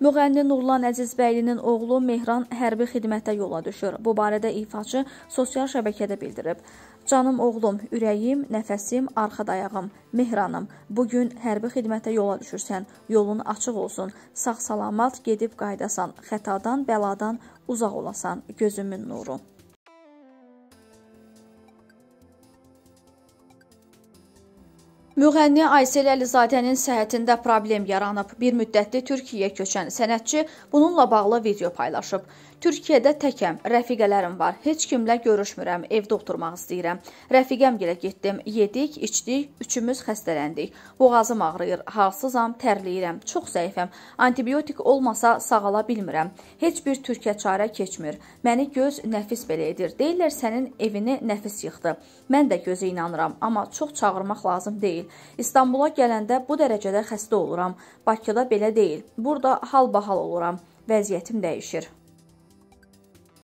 Müğənni Nurlan Əzizbəylinin oğlu Mehran hərbi xidmətə yola düşür. Bu barədə ifaçı sosial şəbəkədə bildirib. Canım oğlum, ürəyim, nəfəsim, arxa dayağım, Mehranım. Bugün hərbi xidmətə yola düşürsən, yolun açıq olsun, sağ-salamat gedib qaydasan, xətadan, bəladan uzaq olasan, gözümün nuru. Müğənni Aysel Əlizadənin səhhətində problem yaranıb. Bir müddətli Türkiyəyə köçən sənətçi bununla bağlı video paylaşıb. Türkiyədə təkəm, rəfiqələrim var, heç kimlə görüşmürəm, evdə oturmaq istəyirəm. Rəfiqəmgilə getdim, yedik, içdik, üçümüz xəstələndik. Boğazım ağrıyır, halsızam, tərliyirəm, çox zəifəm, antibiotik olmasa sağala bilmirəm. Heç bir türkə çarə keçmir. Məni göz nəfis belə edir. Deyirlər sənin evini nəfis yıxdı. Mən də gözə inanıram, amma çox çağırmaq lazım deyil. İstanbula gələndə bu dərəcədə xəstə oluram. Bakıda belə deyil. Burada halbahal oluram. Vəziyyətim dəyişir.